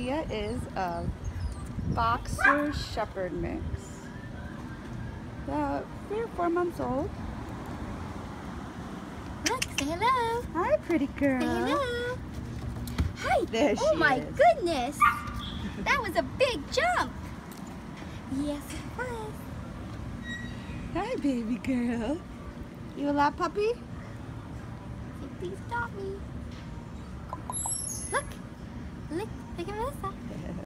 LEA is a boxer shepherd mix. About 3 or 4 months old. Look, say hello. Hi, pretty girl. Say hello. Hi. There she Oh my is. goodness. That was a big jump. Yes, it was. Hi, baby girl. You a lap puppy? Say, please stop me. Look. Look at Melissa.